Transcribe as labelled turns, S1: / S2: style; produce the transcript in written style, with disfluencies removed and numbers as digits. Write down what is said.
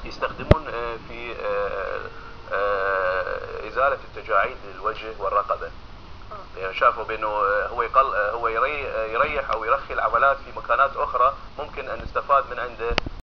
S1: يستخدمون في إزالة التجاعيد للوجه والرقبة. يعني شافوا بأنه هو يريح أو يرخي العضلات في مكانات أخرى ممكن أن نستفاد من عنده